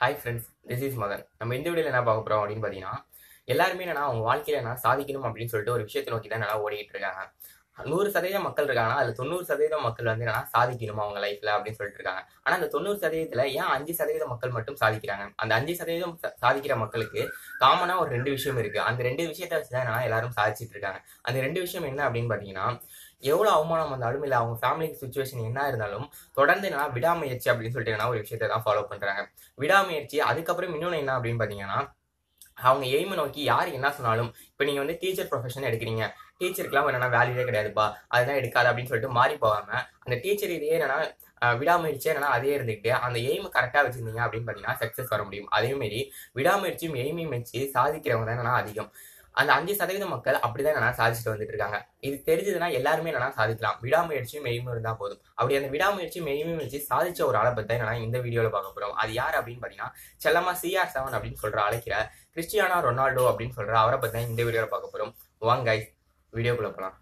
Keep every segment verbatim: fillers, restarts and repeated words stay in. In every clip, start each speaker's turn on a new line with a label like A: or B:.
A: Hi friends, this is Madan. நம்ம இந்த வீடியோவில் என்ன பார்க்க போகிறோம் அப்படின்னு பார்த்தீங்கன்னா, எல்லாருமே என்னன்னா அவங்க வாழ்க்கையில் என்ன சாதிக்கணும் அப்படின்னு சொல்லிட்டு ஒரு விஷயத்தை நோக்கி தான் நல்லா ஓடிட்டு இருக்காங்க. நூறு சதவீதம் மக்கள் இருக்காங்கன்னா அதில் தொண்ணூறு சதவீதம் மக்கள் வந்து என்னன்னா சாதிக்கணுமா அவங்க லைஃப்ல அப்படின்னு சொல்லிட்டு இருக்காங்க. ஆனால் அந்த தொண்ணூறு சதவீதத்தில் ஏன் அஞ்சு சதவீத மக்கள் மட்டும் சாதிக்கிறாங்க? அந்த அஞ்சு சதவீதம் சாதிக்கிற மக்களுக்கு காமனா ஒரு ரெண்டு விஷயம் இருக்கு. அந்த ரெண்டு விஷயத்த வச்சு தான் என்னன்னா எல்லாரும் சாதிச்சிட்டு இருக்காங்க. அந்த ரெண்டு விஷயம் என்ன அப்படின்னு பார்த்தீங்கன்னா, எவ்வளோ அவமானம் வந்தாலும் இல்லை அவங்க ஃபேமிலி சுச்சுவேஷன் என்ன இருந்தாலும் தொடர்ந்து என்னன்னா விடாமுயற்சி அப்படின்னு சொல்லிட்டு என்ன ஒரு விஷயத்தை தான் ஃபாலோ பண்றாங்க. விடாமுயற்சி. அதுக்கப்புறம் இன்னொன்று என்ன அப்படின்னு பார்த்தீங்கன்னா, அவங்க எய்மை நோக்கி யார் என்ன சொன்னாலும், இப்போ நீங்க வந்து டீச்சர் ப்ரொஃபஷன் எடுக்கிறீங்க, டீச்சருக்குலாம் என்னன்னா வேல்யூவே கிடையாதுப்பா, அதெல்லாம் எடுக்காது அப்படின்னு சொல்லிட்டு மாறி போகாம அந்த டீச்சர் இதே என்னன்னா விடாமுயற்சியே என்னன்னா அதே இருந்துக்கிட்டு அந்த எய்ம் கரெக்டாக வச்சிருந்தீங்க அப்படின்னு பார்த்தீங்கன்னா சக்ஸஸ் வர முடியும். அதே மாதிரி விடாமுயற்சியும் எய்மையும் வச்சு சாதிக்கிறவங்க தான் என்னன்னா அதிகம். அந்த அஞ்சு சதவீத மக்கள் அப்படிதான் என்னன்னா சாதிச்சுட்டு வந்துட்டு இருக்காங்க. இது தெரிஞ்சதுன்னா எல்லாருமே என்னன்னா சாதிக்கலாம். விடாமுயற்சியும் மெய்மும் இருந்தா போதும். அப்படி அந்த விடாமுயற்சியும் மெய்மையும் வச்சு சாதிச்ச ஒரு ஆளை பத்தி என்னன்னா இந்த வீடியோல பார்க்க போறோம். அது யார் அப்படின்னு பாத்தீங்கன்னா, செல்லமா சி ஆர் செவன் அப்படின்னு சொல்ற அழைக்கிற கிறிஸ்டியானோ ரொனால்டோ அப்படின்னு சொல்ற அவரை பத்தி தான் இந்த வீடியோல பார்க்க போறோம். வாங்க கைஸ், வீடியோக்குள்ள போலாம்.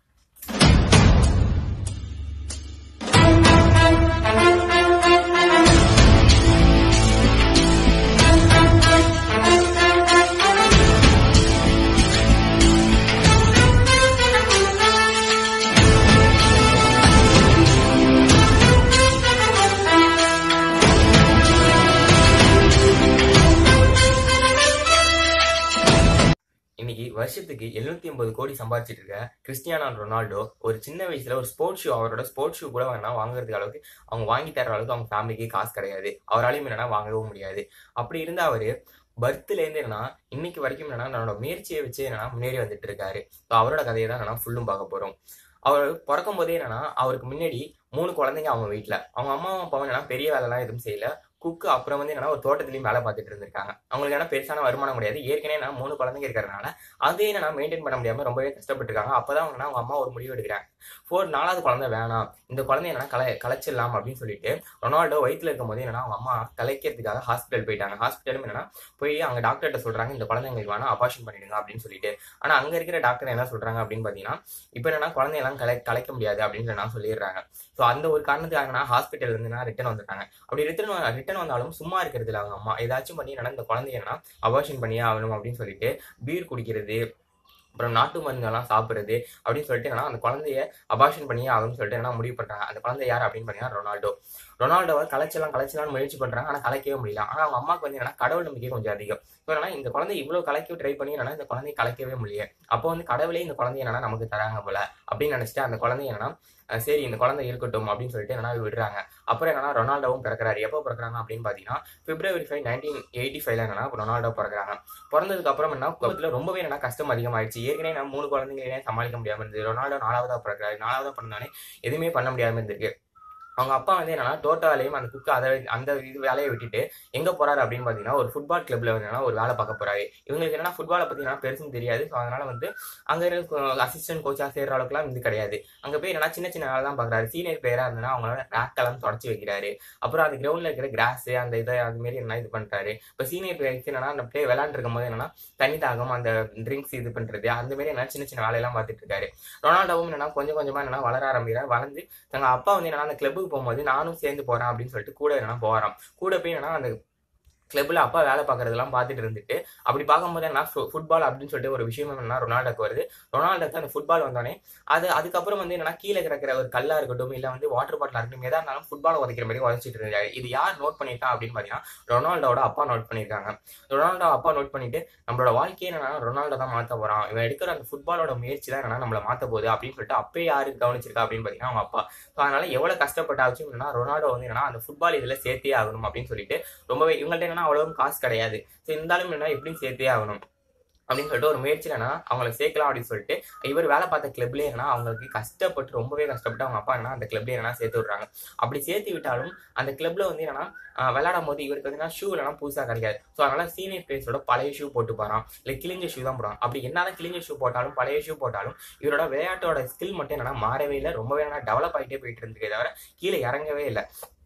A: இன்னைக்கு வருஷத்துக்கு எழுநூத்தி ஐம்பது கோடி சம்பாதிச்சிட்டு இருக்க கிறிஸ்டியானோ ரொனால்டோ ஒரு சின்ன வயசுல ஒரு ஸ்போர்ட்ஸ் ஷூ, அவரோட ஸ்போர்ட்ஸ் ஷூ கூட வேணா வாங்குறதுக்கு அளவுக்கு அவங்க வாங்கி தர அளவுக்கு அவங்க ஃபேமிலிக்கு காசு கிடையாது. அவராலையும் என்னன்னா வாங்கவும் முடியாது. அப்படி இருந்த அவரு பர்த்ல இருந்து என்னன்னா இன்னைக்கு வரைக்கும் என்னன்னா தன்னோட முயற்சியை வச்சு என்னன்னா முன்னேறி வந்துட்டு இருக்காரு. அவரோட கதையை தான் என்னன்னா ஃபுல்லும் பார்க்க போறோம். அவர் பிறக்கும் போதே என்னன்னா அவருக்கு முன்னாடி மூணு குழந்தைங்க அவங்க வீட்டுல. அவங்க அம்மா அப்பாவும் என்னன்னா பெரிய வேலை எல்லாம் எதுவும் செய்யல, குக்கு. அப்புறம் வந்து என்னன்னா ஒரு தோட்டத்திலையும் வேலை பார்த்துட்டு இருந்திருக்காங்க. அவங்களுக்கு என்ன பெருசான வருமானம் கிடையாது. ஏற்கனவே என்ன மூணு குழந்தைங்க இருக்கிறதுனால அதே என்னன்னா மெயின்டைன் பண்ண முடியாம ரொம்பவே கஷ்டப்பட்டுருக்காங்க. அப்பதான் அவங்க அவங்க அம்மா ஒரு முடிவு எடுக்கிறாங்க, ஃபோர் நாலாவது குழந்தை வேணாம், இந்த குழந்தை என்னன்னா கலை கலைச்சிடலாம் அப்படின்னு சொல்லிட்டு ரொனால்டோ வயிற்றுல இருக்கும் போது என்னன்னா அவங்க அம்மா கலைக்கிறதுக்காக ஹாஸ்பிட்டல் போயிட்டாங்க. ஹாஸ்பிட்டலும் என்னன்னா போய் அங்க டாக்டர்கிட்ட சொல்றாங்க, இந்த குழந்தைங்களுக்கு வேணா அபார்ஷன் பண்ணிடுங்க அப்படின்னு சொல்லிட்டு. ஆனா அங்க இருக்கிற டாக்டர் என்ன சொல்றாங்க அப்படின்னு பாத்தீங்கன்னா, இப்ப என்னன்னா குழந்தையெல்லாம் கலை கலைக்க முடியாது அப்படின்னு நான் சொல்லிடுறாங்க. ஸோ அந்த ஒரு காரணத்துக்காக ஹாஸ்பிட்டல் இருந்து ரிட்டர்ன் வந்துட்டாங்க. அப்படி ரிட்டர்ன் ரிட்டர்ன் வந்தாலும் சும்மா இருக்கிறது இல்லை அவங்க அம்மா. ஏதாச்சும் பண்ணி என்னன்னா இந்த குழந்தைய என்னன்னா அபார்ஷன் பண்ணியே ஆகணும் அப்படின்னு சொல்லிட்டு பீர் குடிக்கிறது, அப்புறம் நாட்டு மருந்தெல்லாம் சாப்பிடுறது அப்படின்னு சொல்லிட்டு என்னன்னா அந்த குழந்தைய அபார்ஷன் பண்ணியே ஆகும்னு சொல்லிட்டு என்ன முடிவு பண்றாங்க. அந்த குழந்தை யார் அப்படின்னு பாத்தீங்கன்னா ரொனால்டோ. ரொனால்டோவை கலைச்சலாம் கலைச்சலாம்னு முயற்சி பண்றாங்க, ஆனா கலைக்கவே முடியல. ஆனா அவங்க அம்மாவுக்கு வந்து என்னன்னா கடவுள் நம்பிக்கை கொஞ்சம் அதிகம். என்னன்னா இந்த குழந்தை இவ்வளவு கலைக்க ட்ரை பண்ணி என்னன்னா இந்த குழந்தைய கலைக்கவே முடியல. அப்போ வந்து கடவுளே இந்த குழந்தைய என்னன்னா நமக்கு தராங்க போல அப்படின்னு நினைச்சிட்டு அந்த குழந்தை என்னன்னா சரி இந்த குழந்தை இருக்கட்டும் அப்படின்னு சொல்லிட்டு என்னன்னா விடுறாங்க. அப்புறம் என்னன்னா ரொனால்டோவும் பிறக்கிறாரு. எப்போ பிறக்கிறாங்க அப்படின்னு பாத்தீங்கன்னா பிப்ரவரி ஃபைவ் நைன்டீன் எயிட்டி ஃபைவ்ல என்னன்னா ரொனால்டோ பிறக்கிறாங்க. பிறந்ததுக்கு அப்புறம் என்ன குடும்பத்துல ரொம்பவே என்னன்னா கஷ்டம் அதிகமாயிடுச்சு. ஏற்கனவே நம்ம மூணு குழந்தைங்களே சமாளிக்க முடியாம இருந்தது. ரொனால்டோ நாலாவதா பிறக்கிறாரு. நாலாவதா பிறந்தோடனே எதுவுமே பண்ண முடியாம இருந்திருக்கு. அவங்க அப்பா வந்து என்னன்னா தோட்ட வேலையும் அந்த குக்கு அதை அந்த இது வேலையை விட்டுட்டு எங்க போறாரு அப்படின்னு பாத்தீங்கன்னா ஒரு ஃபுட்பால் கிளப்ல வந்து ஒரு வேலை பார்க்க போறாரு. இவங்களுக்கு என்னன்னா ஃபுட்பாலை பத்தி என்ன பெருசும் தெரியாது. ஸோ அதனால வந்து அங்க இருக்க அசிஸ்டன்ட் கோச்சா சேர்ற அளவுக்குலாம் இது கிடையாது. அங்க போய் என்னன்னா சின்ன சின்ன வேலை தான் பாக்குறாரு. சீனியர் பிளேயரா இருந்தனா அவங்களோட ரேக்கெல்லாம் தொடச்சு வைக்கிறாரு. அப்புறம் அந்த கிரவுண்ட்ல இருக்கிற கிராஸ் அந்த இதை அது மாரி என்ன இது பண்றாரு. இப்போ சீனியர் பிளேயருக்கு என்னன்னா அந்த பிளே விளையாண்டு இருக்கும் போது என்னன்னா தண்ணி தாகம், அந்த ட்ரிங்க்ஸ் இது பண்றது, அந்த மாதிரி என்ன சின்ன சின்ன வேலையெல்லாம் பார்த்துட்டு இருக்காரு. ரொனால்டோவும் என்னன்னா கொஞ்சம் கொஞ்சமா என்னன்னா வளர ஆரம்பிக்கிறார். வளர்ந்து தங்க அப்பா வந்து என்னன்னா அந்த கிளப்புக்கு போகும்போது நானும் சேர்ந்து போறேன் அப்படின்னு சொல்லிட்டு கூட என்னன்னா போறான். கூட போய் என்னன்னா அந்த கிளப்ல அப்பா வேலை பார்க்கறதெல்லாம் பார்த்துட்டு இருந்துட்டு அப்படி பார்க்கும்போது என்ன ஃபுட்பால் அப்படின்னு சொல்லிட்டு ஒரு விஷயம் என்னன்னா ரொனால்டோக்கு வருது. ரொனால்டோக்கு அந்த ஃபுட்பால் வந்தோடனே அது அதுக்கப்புறம் வந்து என்னன்னா கீழே கிடக்கிற ஒரு கல்லா இருக்கட்டும் இல்ல வந்து வாட்டர் பாட்டிலா இருக்கட்டும் எதா இருந்தாலும் ஃபுட்பால் உதைக்கிற மாதிரி உதச்சிட்டு இருந்தாரு. இது யார் நோட் பண்ணிட்டா அப்படின்னு பாத்தீங்கன்னா ரொனால்டோட அப்பா நோட் பண்ணியிருக்காங்க. ரொனால்டோ அப்பா நோட் பண்ணிட்டு நம்மளோட வாழ்க்கையை என்னன்னா ரொனால்டோ தான் மாத்த போறான், இவன் எடுக்கிற அந்த ஃபுட்பாலோட முயற்சி தான் என்னன்னா நம்மளை மாத்த போகுது அப்படின்னு சொல்லிட்டு அப்பே யாரு கவனிச்சிருக்கா அப்படின்னு பாத்தீங்கன்னா அவங்க அப்பா. அதனால எவ்வளவு கஷ்டப்பட்டாச்சும் என்னன்னா ரொனால்டோ வந்து என்னன்னா அந்த ஃபுட்பால் இதுல சேர்த்தே ஆகணும் அப்படின்னு சொல்லிட்டு ரொம்பவே இவங்கள்ட்ட என்னன்னா அவ்வளவு காசு கிடையாது. இருந்தாலும் என்ன எப்படியும் சேர்த்தே ஆகணும் அப்படின்னு சொல்லிட்டு ஒரு முயற்சியில அவங்களை சேர்க்கலாம் அப்படின்னு சொல்லிட்டு இவர் வேலை பார்த்த கிளப்லேயே என்ன அவங்களுக்கு கஷ்டப்பட்டு ரொம்பவே கஷ்டப்பட்டு அவங்க அப்பா என்ன அந்த கிளப்லேயே என்ன சேர்த்து விடுறாங்க. அப்படி சேர்த்து விட்டாலும் அந்த கிளப்ல வந்து என்னன்னா விளையாடும் போது இவருக்கு வந்து ஷூ இல்லைனா புதுசாக கிடைக்காது. ஸோ அதனால சீனியர் பிளேயர்ஸோட பழைய ஷூ போட்டு போறான், இல்லை கிழிஞ்ச ஷூ தான் போடுறான். அப்படி என்னதான் கிழிஞ்ச ஷூ போட்டாலும் பழைய ஷூ போட்டாலும் இவரோட விளையாட்டோட ஸ்கில் மட்டும் என்னன்னா மாறவே இல்லை, ரொம்பவே என்ன டெவலப் ஆகிட்டே போயிட்டு இருந்துக்கே தவிர கீழே இறங்கவே இல்லை.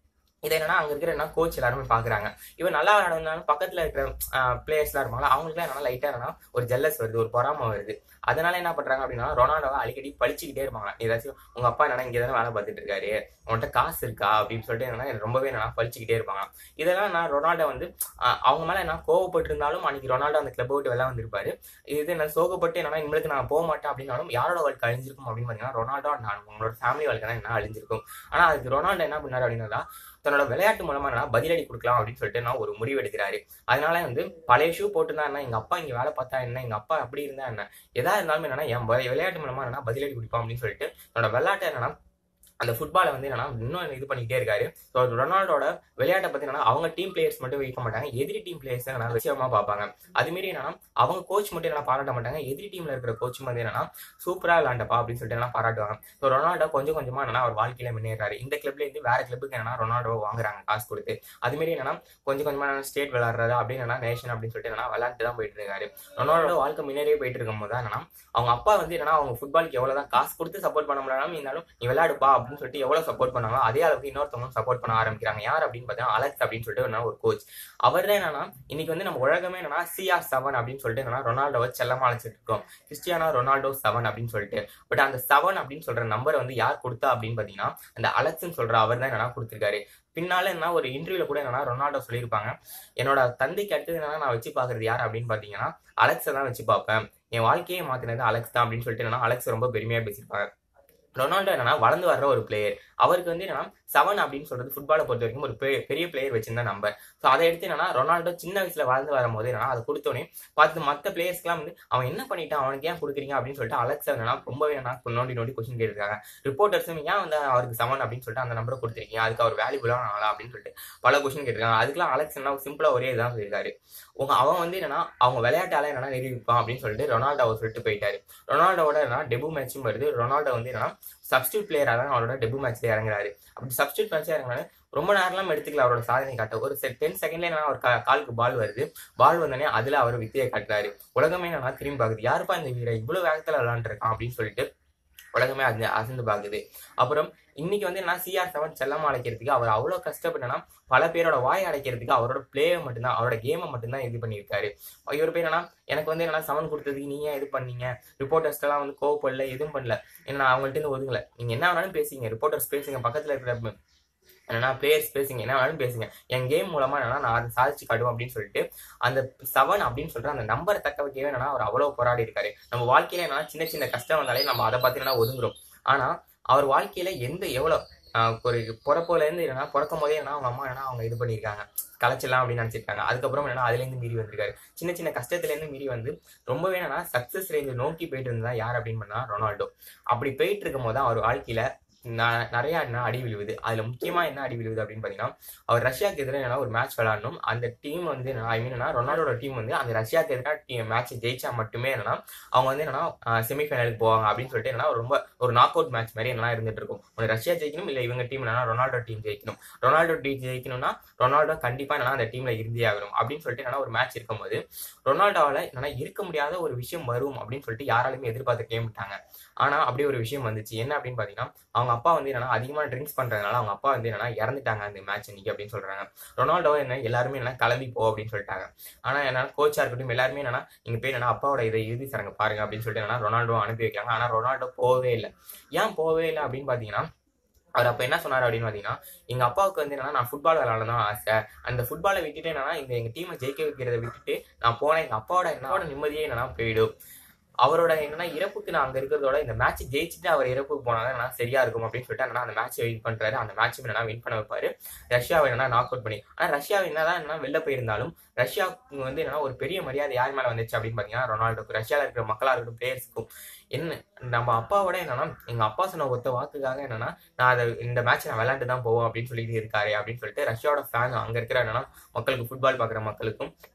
A: இதை என்னன்னா அங்க இருக்கிற என்ன கோச் எல்லாருமே பாக்குறாங்க. இவன் நல்லா விளையாடுனாலும் பக்கத்துல இருக்கிற பிளேயர்ஸ் எல்லாம் இருப்பாங்க, அவங்களுக்கு என்னன்னா லைட்டா என்னன்னா ஒரு ஜெல்லஸ் வருது, ஒரு பொறாம வருது. அதனால என்ன பண்றாங்க அப்படின்னா ரொனால்டோவை அடிக்கடி பழிச்சுக்கிட்டே இருப்பாங்க. ஏதாச்சும் உங்க அப்பா என்னன்னா இங்க தானே வேலை பார்த்துட்டு இருக்காரு, உன்கிட்ட காசு இருக்கா அப்படின்னு சொல்லிட்டு என்னன்னா ரொம்பவே என்னன்னா பழிச்சுக்கிட்டே இருப்பாங்க. இதெல்லாம் நான் ரொனால்டோ வந்து அவங்க மேல என்ன கோவப்பட்டு இருந்தாலும் அன்னைக்கு ரொனால்டோ அந்த கிளப் விட்டு வெளில வந்திருப்பாரு. இது என்ன சோகப்பட்டு என்னன்னா இனிமேலுக்கு நான் போக மாட்டேன் அப்படின்னாலும் யாரோட வாழ்க்கை அழிஞ்சிருக்கும் அப்படின்னு பாத்தீங்கன்னா ரொனால்டோ நான் உங்களோட ஃபேமிலி வாழ்க்கை தான் என்ன அழிஞ்சிருக்கும். ஆனா அதுக்கு ரொனால்டோ என்ன பண்ணாரு அப்படின்னா தன்னோட விளையாட்டு மூலமா என்ன பதிலடி கொடுக்கலாம் அப்படின்னு சொல்லிட்டு நான் ஒரு முடிவு எடுக்கிறாரு. அதனால வந்து பழைய ஷூ போட்டுதான் என்ன, எங்க அப்பா இங்க வேலை பார்த்தா என்ன, எங்க அப்பா அப்படி இருந்தா என்ன, எதா இருந்தாலும் என்னன்னா என் விளையாட்டு மூலமா என்ன பதிலடி கொடுப்பான் அப்படின்னு சொல்லிட்டு தன்னோட விளையாட்டை என்னன்னா அந்த ஃபுட்பாலை வந்து என்னன்னா இன்னும் இது பண்ணிக்கிட்டே இருக்காரு. ஸோ ரொனால்டோட விளையாட்டை பத்தி என்னன்னா அவங்க டீம் பிளேயர்ஸ் மட்டும் வைக்க மாட்டாங்க, எதிரி டீம் பிளேயர்ஸ் என்ன விஷயமா பார்ப்பாங்க. அதுமாரி என்னன்னா அவங்க கோச் மட்டும் என்ன பாராட்ட மாட்டாங்க, எதிரி டீம்ல இருக்கிற கோச் வந்து என்னன்னா சூப்பரா விளையாண்டப்பா அப்படின்னு சொல்லிட்டு என்ன பாராட்டுவாங்க. ஸோ ரொனால்டோ கொஞ்சம் கொஞ்சமா என்னன்னா அவர் வாழ்க்கையில முன்னேறாரு. இந்த கிளப்ல இருந்து வேற கிளப்புக்கு என்னன்னா ரொனால்டோ வாங்குறாங்க காசு கொடுத்து. அதுமாரி என்னன்னா கொஞ்சம் கொஞ்சமா ஸ்டேட் விளையாடுறது அப்படின்னு நேஷன் அப்படின்னு சொல்லிட்டு என்னன்னா விளையாட்டு தான் போயிட்டு இருக்காரு. ரொனால்டோ வாழ்க்கை முன்னேறியே போயிட்டு இருக்கும் போது தான் என்னன்னா அவங்க அப்பா வந்து என்னன்னா அவங்க ஃபுட்பாலுக்கு எவ்வளவுதான் காசு கொடுத்து சப்போர்ட் பண்ண முடியாலும் இருந்தாலும் நீ விளையாடுப்பா அப்படின்னு சொல்லிட்டு எவ்வளவு சப்போர்ட் பண்ணாங்களோ அதே அளவுக்கு இன்னொருத்தவங்க சப்போர்ட் பண்ண ஆரம்பிக்கிறாங்க. யார் அப்படின்னு பார்த்தீங்கன்னா அலெக்ஸ் அப்படின்னு சொல்லிட்டு ஒரு கோச். அவர் தான் என்னன்னா இன்னைக்கு வந்து நம்ம உலகமே என்னன்னா சி ஆர் செவன் அப்படின்னு சொல்லிட்டு என்னன்னா ரொனால்டோவை செல்லமா அழைச்சிட்டு இருக்கோம், கிறிஸ்டியானோ ரொனால்டோ செவன் அப்படின்னு சொல்லிட்டு. பட் அந்த செவன் அப்படின்னு சொல்ற நம்பரை வந்து யார் கொடுத்தா அப்படின்னு பாத்தீங்கன்னா அந்த அலெக்ஸ்ன்னு சொல்ற அவர் தான் என்னன்னா கொடுத்திருக்காரு. பின்னால என்ன ஒரு இன்டர்வியூல கூட என்னன்னா ரொனால்டோ சொல்லியிருப்பாங்க, என்னோட தந்தைக்கு அடுத்தது என்னன்னா நான் வச்சு பாக்குறது யார் அப்படின்னு பாத்தீங்கன்னா அலெக்ஸை தான் வச்சு பார்ப்பேன், என் வாழ்க்கையை மாத்தினது அலெக்ஸ் தான் அப்படின்னு சொல்லிட்டு என்னன்னா அலெக்ஸ் ரொம்ப பெருமையா பேசியிருப்பாங்க. ரொனால்டோ என்னன்னா வளர்ந்து வர்ற ஒரு பிளேயர், அவருக்கு வந்து என்னன்னா செவன் அப்படின்னு சொல்றது ஃபுட்பாலை பொறுத்த வரைக்கும் ஒரு பெரிய பிளேயர் வச்சிருந்த நம்பர். ஸோ அதை எடுத்து என்னன்னா ரொனால்டோ சின்ன வயசுல வளர்ந்து வரும்போது என்னன்னா அதை கொடுத்தோன்னே பார்த்து மற்ற பிளேயர்ஸ்க்குலாம் வந்து அவன் என்ன பண்ணிட்டான், அவனுக்கு ஏன் கொடுக்குறீங்க அப்படின்னு சொல்லிட்டு அலெக்ஸ் என்னன்னா ரொம்பவே என்ன நோண்டி நோண்டி கொஸ்டின் கேட்டிருக்காங்க. ரிப்போர்ட்டர்ஸும் ஏன் வந்து அவருக்கு செவன் அப்படின்னு சொல்லிட்டு அந்த நம்பரை கொடுத்துருக்கீங்க, அதுக்கு அவர் வேல்யூபுளான ஆளா அப்படின்னு சொல்லிட்டு பல கொஸ்டின் கேட்டிருக்காங்க. அதுக்கெல்லாம் அலெக்ஸ் என்ன சிம்பிளா ஒரே இதான் சொல்லியிருக்காரு, உங்க அவன் வந்து என்னன்னா அவங்க விளையாட்டால என்னன்னா நிரூபிப்பான் அப்படின்னு சொல்லிட்டு ரொனால்டோ சொல்லிட்டு போயிட்டாரு. ரொனால்டோட என்ன டெபு மேட்சும் வருது. ரொனால்டோ வந்து என்னன்னா சப்ஸ்டியூட் பிளேயரா தான் அவரோட டெபு மேட்ச்ல இறங்குறாரு. அப்படி சப்ஸ்டியூட் மேட்ச்ல இறங்குறாரு ரொம்ப நேரம்லாம் எடுத்துக்கல அவரோட சாதனை காட்ட. ஒரு டென் செகண்ட்ல என்னன்னா ஒரு காலுக்கு பால் வருது, பால் வந்தோடனே அதுல அவர் வித்தையை காட்டுறாரு. உலகமே என்னன்னா திரும்பி பாக்குது, யாருப்பா இந்த வீரர் இவ்வளவு வேகத்துல விளையாண்டு இருக்கான் அப்படின்னு சொல்லிட்டு உலகமே அது அசந்து பாக்குது. அப்புறம் இன்னைக்கு வந்து என்ன சிஆர் செவன் செல்லமா அழைக்கிறதுக்கு அவர் அவ்வளவு கஷ்டப்பட்டனா பல பேரோட வாய் அடைக்கிறதுக்கு அவரோட பிளேயை மட்டும்தான் அவரோட கேமை மட்டும்தான் இது பண்ணியிருக்காரு. இவர் பேர் என்னன்னா எனக்கு வந்து என்னன்னா செவன் கொடுத்ததுக்கு நீங்க இது பண்ணீங்க, ரிப்போர்ட்டர்ஸ் எல்லாம் வந்து கோவப்படல எதுவும் பண்ணல, என்ன அவங்கள்ட்ட இருந்து ஒதுங்கல, நீங்க என்ன வேணாலும் பேசுங்க, ரிப்போர்ட்டர்ஸ் பேசுங்க, பக்கத்துல இருக்கிற என்னன்னா பிளேயர்ஸ் பேசுங்க, என்ன வேணாலும் பேசுங்க, என் கேம் மூலமா என்னன்னா நான் அதை சாதிச்சு காட்டுவேன் அப்படின்னு சொல்லிட்டு அந்த செவன் அப்படின்னு சொல்ற அந்த நம்பரை தக்க வைக்கவே என்னன்னா அவர் அவ்வளவு போராடி இருக்காரு. நம்ம வாழ்க்கையில என்னன்னா சின்ன சின்ன கஷ்டம் வந்தாலே நம்ம அதை பார்த்து என்ன ஒதுங்குறோம். ஆனா அவர் வாழ்க்கையில எந்த எவ்வளவு ஒரு பிறப்போல இருந்து என்னன்னா பிறக்கும் போதே என்ன அவங்க அம்மா என்ன அவங்க இது பண்ணியிருக்காங்க, கலைச்சிடலாம் அப்படின்னு நினைச்சிருக்காங்க. அதுக்கப்புறம் என்னன்னா அதுல இருந்து மீறி வந்திருக்காரு. சின்ன சின்ன கஷ்டத்துல இருந்து மீறி வந்து ரொம்பவே என்னன்னா சக்சஸ் ரேஞ்ச் நோக்கி போயிட்டு இருந்தா யார் அப்படின்னு பண்ணா ரொனால்டோ. அப்படி போயிட்டு இருக்கும் போது அவர் வாழ்க்கையில நிறைய என்ன அடி விழுவுது. அதுல முக்கியமா என்ன அடி விழுவுது அப்படின்னு பாத்தீங்கன்னா அவர் ரஷ்யாவுக்கு எதிராக ஒரு மேட்ச் விளையாடணும். அந்த டீம் வந்து ஐ மீன் ரொனால்டோட டீம் வந்து அந்த ரஷ்யாவுக்கு எதிராக மேட்ச் ஜெயிச்சா மட்டுமே என்னன்னா அவங்க வந்து என்னன்னா செமிஃபைனலுக்கு போவாங்க அப்படின்னு சொல்லிட்டு என்னன்னா ரொம்ப ஒரு நாக் அவுட் மேட்ச் மாதிரி என்ன இருந்துட்டு இருக்கும். ஒரு ரஷ்யா ஜெயிக்கணும், இல்ல இவங்க டீம் என்னன்னா ரொனால்டோ டீம் ஜெயிக்கணும். ரொனால்டோ டீம் ஜெயிக்கணும்னா ரொனால்டோ கண்டிப்பா என்னன்னா அந்த டீம்ல இருந்தே ஆகணும் அப்படின்னு சொல்லிட்டு என்னன்னா ஒரு மேட்ச் இருக்கும்போது ரொனால்டோவால என்னன்னா இருக்க முடியாத ஒரு விஷயம் வரும் அப்படின்னு சொல்லிட்டு யாராலுமே எதிர்பார்த்துட்டே விட்டாங்க. ஆனா அப்படி ஒரு விஷயம் வந்துச்சு. என்ன அப்படின்னு பாத்தீங்கன்னா அவங்க அப்பா வந்து என்னன்னா அதிகமா ட்ரிங்க்ஸ் பண்றதுனால அவங்க அப்பா வந்து என்னன்னா இறந்துட்டாங்க அந்த மேட்ச் இன்னைக்கு அப்படின்னு சொல்றாங்க. ரொனால்டோ என்ன எல்லாருமே என்ன கிளம்பி போ அப்படின்னு சொல்லிட்டாங்க. ஆனா என்ன கோச்சா இருக்கட்டும் எல்லாருமே என்னன்னா நீங்க போய் என்னன்னா அப்பாவோட இதை இறுதி சடங்கு பாருங்க அப்படின்னு சொல்லிட்டு என்னன்னா ரொனால்டோ அனுப்பி வைக்கிறாங்க. ஆனா ரொனால்டோ போவே இல்லை. ஏன் போவே இல்லை அப்படின்னு பாத்தீங்கன்னா அவர் அப்ப என்ன சொன்னாரு அப்படின்னு பாத்தீங்கன்னா எங்க அப்பாவுக்கு வந்து என்னன்னா நான் ஃபுட்பால் விளையாடணும் ஆசை, அந்த ஃபுட்பாலை விட்டுட்டு என்னன்னா இந்த எங்க டீமை ஜெயிக்க வைக்கிறத விட்டுட்டு நான் போனேன், எங்க அப்பாவோட என்னோட நிம்மதியே என்னன்னா போயிடும். அவரோட என்னன்னா இறப்புக்கு நான் அங்க இருக்கிறதோட இந்த மேட்ச் ஜெயிச்சுட்டு அவர் இறப்புக்கு போனாங்க சரியா இருக்கும் அப்படின்னு சொல்லிட்டு என்னன்னா அந்த மேட்ச் வின் பண்றாரு. அந்த மேட்ச் என்னன்னா வின் பண்ண வைப்பாரு, ரஷ்யாவை என்னன்னா நாக் அவுட் பண்ணி. ஆனா ரஷ்யாவை என்னதான் என்ன வெளில போயிருந்தாலும் ரஷ்யாவுக்கு வந்து என்னன்னா ஒரு பெரிய மரியாதை யார் மேல வந்துச்சு அப்படின்னு பாத்தீங்கன்னா ரொனால்டோக்கு, ரஷ்யால இருக்கிற மக்களா இருக்கட்டும் பிளேயர்ஸுக்கும். என்ன நம்ம அப்பாவோட என்னன்னா எங்க அப்பா சொன்ன ஒத்த வாக்குக்காக என்னன்னா நான் அதை இந்த மேட்ச் நான் விளையாண்டு தான் போவோம் அப்படின்னு சொல்லிட்டு இருக்காரு அப்படின்னு சொல்லிட்டு ரஷ்யாவோட ஃபேன் அங்க இருக்கிற என்னன்னா மக்களுக்கு ஃபுட்பால் பாக்குற மக்களுக்கும்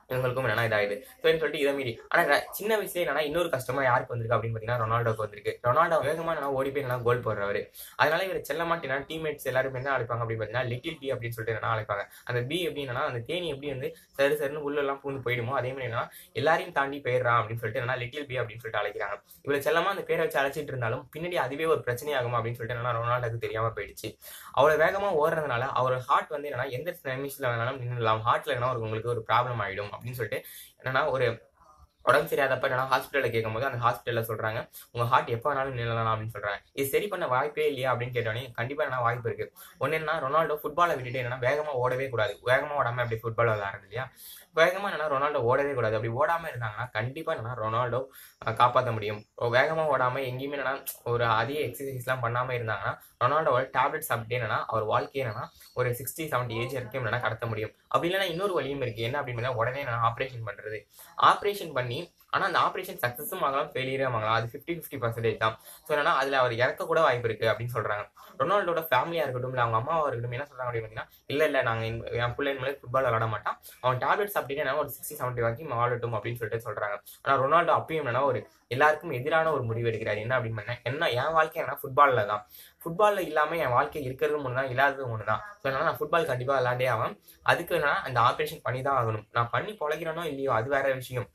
A: இவங்களுக்கும் என்னன்னா இதாயிடுது. சரின்னு சொல்லிட்டு இதை மீறி ஆனா சின்ன வயசுல என்னன்னா இன்னொரு கஷ்டமா யாருக்கு வந்திருக்கு அப்படின்னு பாத்தீங்கன்னா ரொனால்டோக்கு வந்திருக்கு. ரொனால்டோ வேகமா என்ன ஓடி போய் என்ன கோல் போடுறவரு. அதனால இவர் செல்லமாட்டி என்ன டீம்மேட்ஸ் எல்லாரும் என்ன அழைப்பாங்க அப்படின்னு பாத்தீங்கன்னா லிட்டில் பி அப்படின்னு சொல்லிட்டு என்ன அழைப்பாங்க. அந்த பி எப்படின்னா அந்த தேனி எப்படி வந்து சரி சரின்னு உள்ள எல்லாம் பூந்து போயிடுமோ அதே மாதிரி என்னன்னா எல்லாரையும் தாண்டி போயிடுறான் அப்படின்னு சொல்லிட்டு என்ன லிட்டில் பி அப்படின்னு சொல்லிட்டு அழைக்கிறாங்க. இவ்வளவு செல்லமா அந்த பேரை வச்சு அழைச்சிட்டு இருந்தாலும் பின்னாடி அதுவே ஒரு பிரச்சனையாகும் அப்படின்னு சொல்லிட்டு என்ன ரொனால்டோக்கு தெரியாம போயிடுச்சு. அவ்வளவு வேகமா ஓடுறதுனால அவர் ஹார்ட் வந்து என்னன்னா எந்த நிமிஷத்துல வேணாலும் நின்றுலாம். ஹார்ட்ல என்ன உங்களுக்கு ஒரு ப்ராப்ளம் ஆயிடும் அப்படின்னு சொல்லிட்டு என்னன்னா ஒரு உடம்பு சரியாதப்ப என்னன்னா ஹாஸ்பிட்டலில் கேட்கும் போது அந்த ஹாஸ்பிட்டலில் சொல்றாங்க உங்க ஹார்ட் எப்போ வேணாலும் நிலலாம் அப்படின்னு சொல்றாங்க. இது சரி பண்ண வாய்ப்பே இல்லையா அப்படின்னு கேட்டோன்னே கண்டிப்பா என்ன வாய்ப்பு இருக்கு. ஒன்னு என்ன ரொனால்டோ ஃபுட்பாலை விட்டுட்டு என்னன்னா வேகமா ஓடவே கூடாது. வேகமா ஓடாம அப்படி ஃபுட்பால் விளையாடுறது இல்லையா. வேகமா என்னன்னா ரொனால்டோ ஓடவே கூடாது. அப்படி ஓடாம இருந்தாங்கன்னா கண்டிப்பா என்னன்னா ரொனால்டோ காப்பாற்ற முடியும். வேகமா ஓடாம எங்கேயுமே என்னன்னா ஒரு அதிக எக்ஸசைஸ் எல்லாம் பண்ணாம இருந்தாங்கன்னா ரொனால்டோவோட டேப்லெட்ஸ் அப்படி என்னன்னா அவர் வாழ்க்கையை என்னன்னா ஒரு சிக்ஸ்டி செவன்டி ஏஜ் வரைக்கும் என்னன்னா கடத்த முடியும். அப்படி இல்லைன்னா இன்னொரு வழியும் இருக்கு. என்ன அப்படின்னா உடனே நான் ஆப்ரேஷன் பண்றது. ஆப்ரேஷன் பண்ணி ஆனா அந்த ஆப்ரேஷன் சக்சஸும் ஆகலாம் ஃபெயிலியரும் ஆகலாம். அது ஃபிஃப்டி ஃபிஃப்டி பர்சன்டேஜ் தான். ஸோ என்னன்னா அதுல அவர் இறக்க கூட வாய்ப்பு இருக்கு அப்படின்னு சொல்றாங்க. ரொனால்டோட ஃபேமிலியா இருக்கட்டும் இல்லை அவங்க அம்மாவா இருக்கட்டும் என்ன சொல்றாங்க அப்படின்னு பார்த்தீங்கன்னா இல்ல இல்ல நாங்க என் பிள்ளை மேலே ஃபுட்பால் விளாட மாட்டான். அவன் டேப்லெட்ஸ் அப்படின்னு ஒரு சிக்ஸ்டி செவன்டி வரைக்கும் ஆடட்டும் அப்படின்னு சொல்லிட்டு சொல்றாங்க. ஆனா ரொனால்டோ அப்பயும் என்னன்னா ஒரு எல்லாருக்கும் எதிரான ஒரு முடிவு எடுக்கிறாரு. என்ன அப்படின்னு என்ன என் வாழ்க்கை என்ன ஃபுட்பால்ல தான். ஃபுட்பால்ல இல்லாம என் வாழ்க்கை இருக்கிறது ஒன்று தான் இல்லாதது ஒன்று தான். ஸோ என்னன்னா நான் ஃபுட்பால் கண்டிப்பா விளாண்டே ஆகும். அதுக்கு என்னன்னா அந்த ஆப்ரேஷன் பண்ணி தான் ஆகணும். நான் பண்ணி பொழைக்கிறேனோ இல்லையோ அது வேற விஷயம்.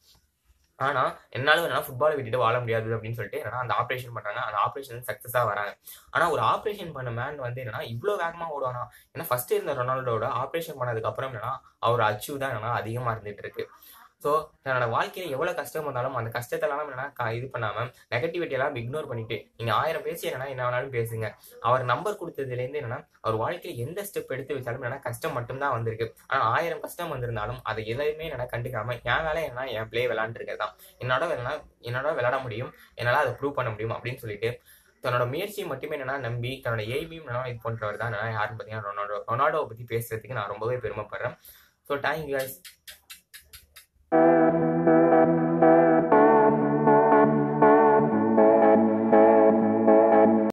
A: ஆனா என்னாலும் என்ன ஃபுட்பாலை விட்டுட்டு வாழ முடியாது அப்படின்னு சொல்லிட்டு என்னன்னா அந்த ஆப்ரேஷன் பண்றாங்க. அந்த ஆப்ரேஷன் சக்சஸா வராங்க. ஆனா ஒரு ஆப்ரேஷன் பண்ண மேன் வந்து என்னன்னா இவ்வளவு வேகமா ஓடுவானா. ஏன்னா ஃபர்ஸ்ட் இருந்த ரொனால்டோட ஆப்ரேஷன் பண்ணதுக்கு அப்புறம் என்னன்னா அவர் அச்சீவ் தான் என்னன்னா அதிகமா இருந்துட்டு இருக்கு. ஸோ தன்னோட வாழ்க்கையில எவ்வளவு கஷ்டம் வந்தாலும் அந்த கஷ்டத்தெல்லாம் என்னன்னா இது பண்ணாம நெகட்டிவிட்டி எல்லாம் இக்னோர் பண்ணிட்டு நீங்க ஆயிரம் பேசி என்னன்னா என்ன வேணாலும் பேசுங்க. அவர் நம்பர் கொடுத்ததுல இருந்து என்னன்னா அவர் வாழ்க்கையில எந்த ஸ்டெப் எடுத்து வச்சாலும் என்னன்னா கஷ்டம் மட்டும்தான் வந்திருக்கு. ஆனா ஆயிரம் கஷ்டம் வந்திருந்தாலும் அதை எதையுமே என்ன கண்டுக்காம என் வேலை என்ன என் பிளே விளையாண்டுருக்கதான் என்னோட வேணா என்னோட விளையாட முடியும். என்னால அதை ப்ரூவ் பண்ண முடியும் அப்படின்னு சொல்லிட்டு தன்னோட முயற்சியை மட்டுமே என்னன்னா நம்பி தன்னோட எய்மையும் என்னன்னா இது பண்றவர் தான் யாருன்னு பார்த்தீங்கன்னா ரொனால்டோ. ரொனால்டோவை பத்தி பேசுறதுக்கு நான் ரொம்பவே பெருமைப்படுறேன். So thank you guys.